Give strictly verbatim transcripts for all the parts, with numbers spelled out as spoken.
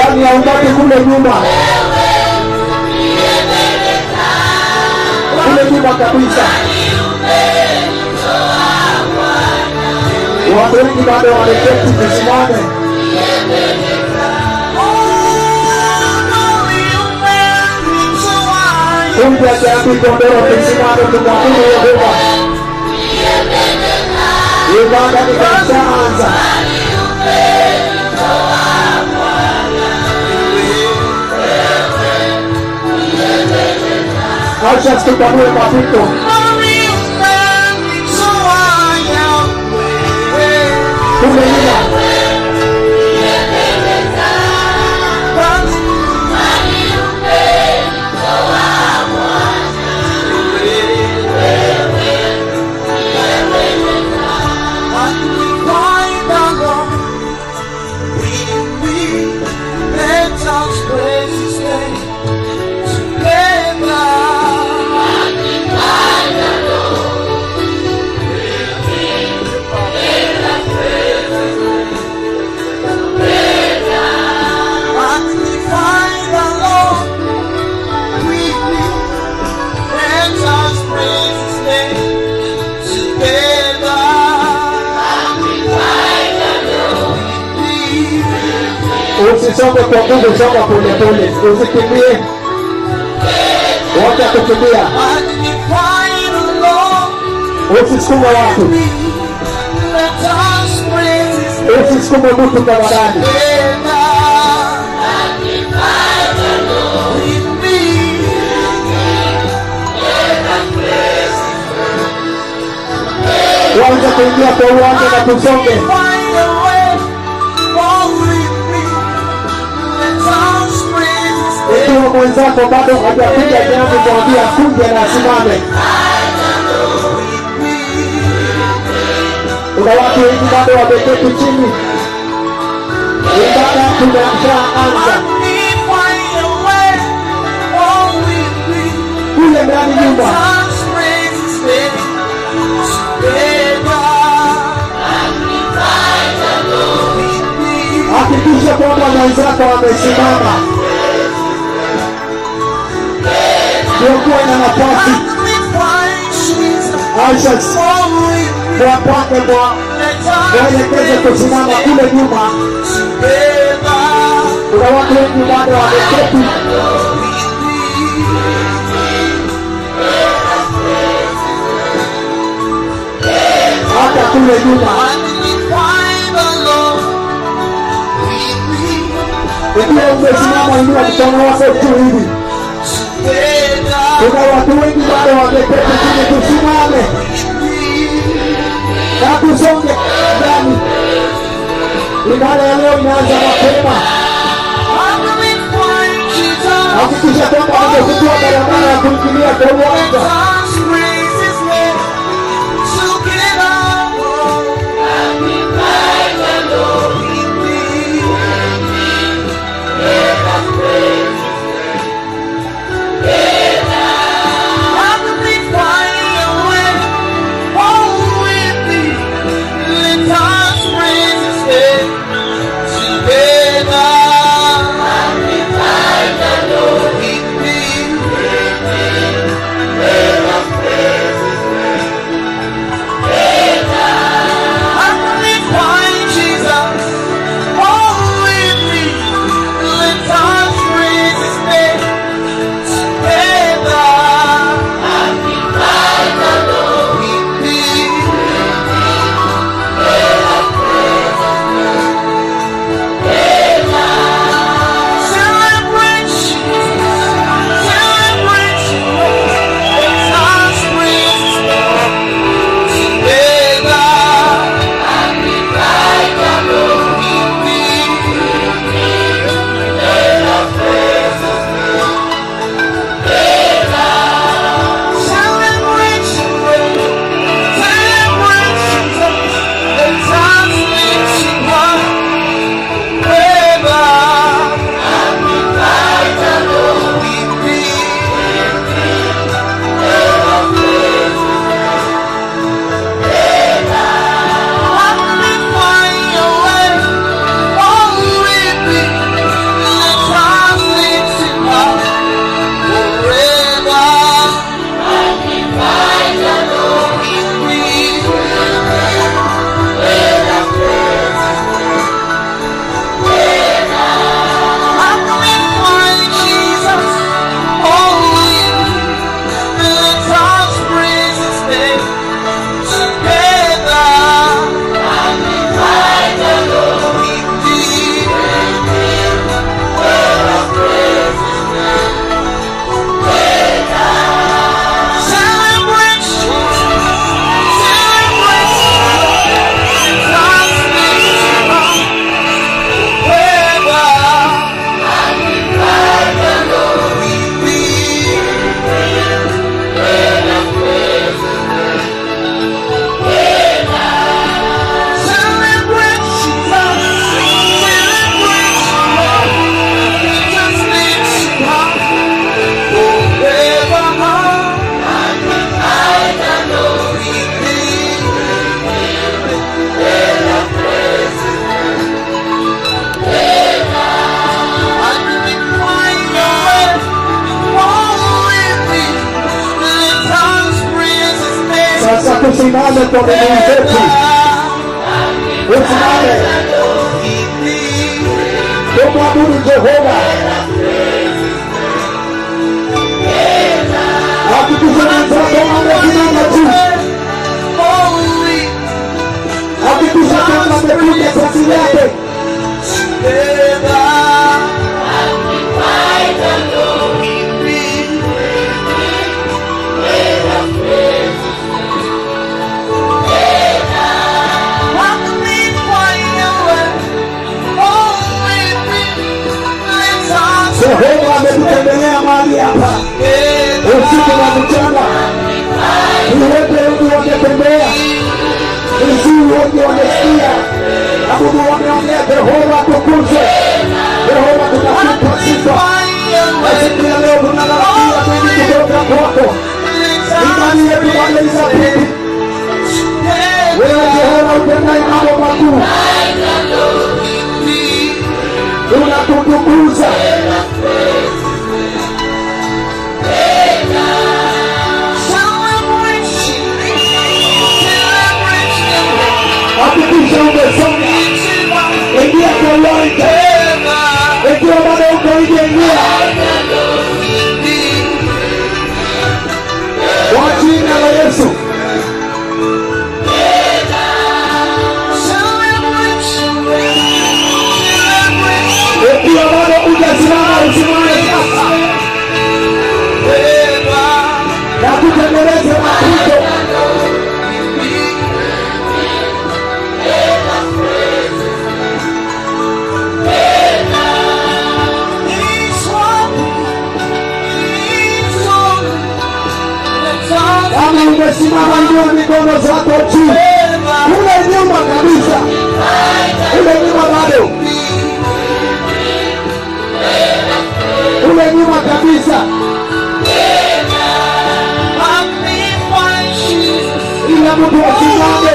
ndani ya umati kule nyuma, kule nyuma kabisa. Watu wengi bado wameketi, tusimame. Kumbe jamii Kondoro, tusimame tumwabudu Yehova. Ibada ikaanza. Acha tukamue mapito. Kule nyuma. Usisonge kwa nguvu, songa pole pole, usikimbie. Wacha kukimbia. Usisukume watu. Usisukume mtu barabarani. Waanze kuingia kwa uwanja na tusonge. Ikiwa mwenzako bado hajapiga jambo, mwambie akuje na asimame. Kuna watu wengi bado wameketi chini. Ibada tumeanza. Kule ndani nyumba. Hakikisha kwamba mwenzako wamesimama. Kuwa na nafasi. Aisha kwa pake kwa waelekeze kusimama kule nyuma. Kuna watu wengi bado wameketi. Hata kule nyuma. Ikiwa umesimama, inua mkono wako juu hivi. Kuna watu wengi bado wameketi chini, tusimame. Na tusonge ndani. Ibada ya leo inaanza mapema. Hakikisha kwamba umechukua barabara ya kuingilia kwa uwanja. Praise madhehebu zetu. Usimame. Tumwabudu Jehova. Hakikisha mzako amesimama juu. Hakikisha kwamba amepiga pasi yake. Jehova ametutembelea mahali hapa usiku na mchana. Ni wote wengi wametembea, vizuri wengi wamesikia, abudu wameongea. Jehova tukuzwe, Jehova tunakupa sifa. Siku ya leo tunalalamika mengi kutoka kwako, imani yetu bado inabidi. Wewe Jehova utendaye mambo makuu, tunatukuza. Hakikisha umesoma, ingia kwa uwanja. Ikiwa bado uko nje, ingia kwa jina la Yesu. Ikiwa bado hujasimama, usimame sasa na kutengeneza mapito. Kama umesimama, inua mikono zako juu. Kule nyuma kabisa, kule nyuma bado, kule nyuma kabisa. Ila mtu asimame.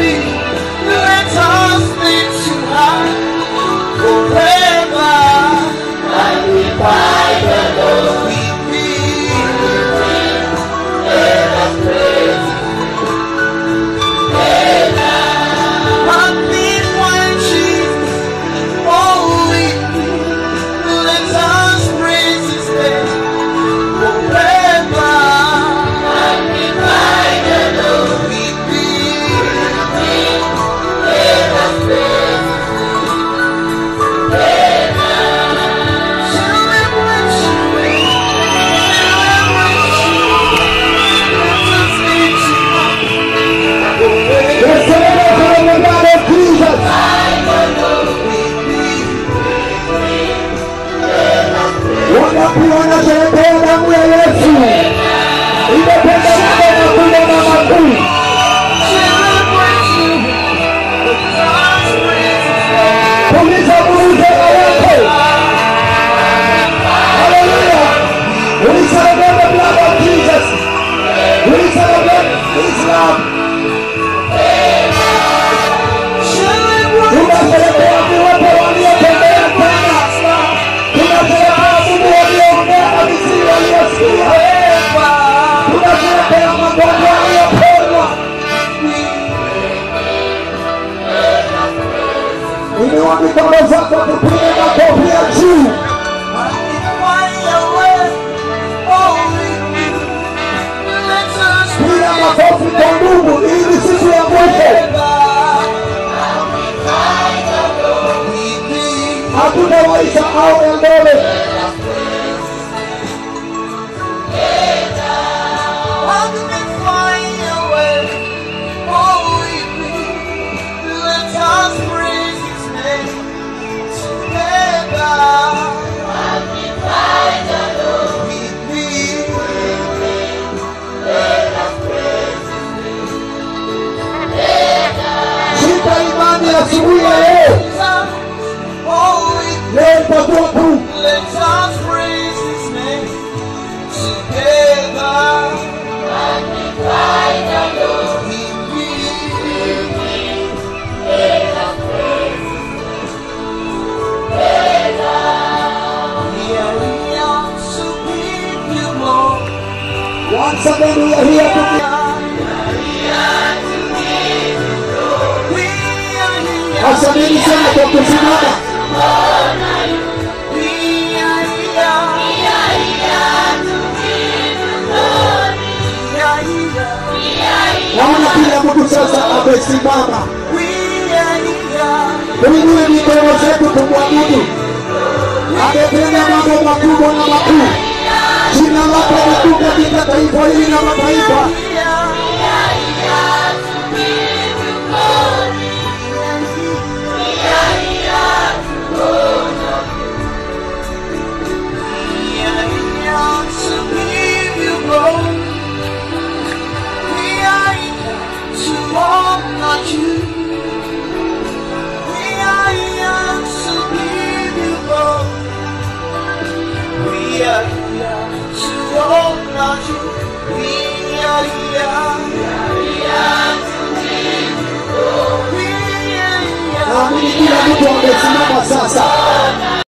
Inua mikono zako, tupige makofi ya juu. Piga makofi kwa Mungu, ili siku ya mwisho hakuna waisahau Eldoret. Asubuhi ya leo, leo itakuwa kuu. Once again we are here to Asanteni sana kwa kusimama. Naona kila mtu sasa amesimama. Tuinue mikono zetu kumwabudu. Ametenda mambo makubwa na makuu. Jina lake ni kuu katika taifa hili na mataifa. Naamini kila mtu amesimama sasa.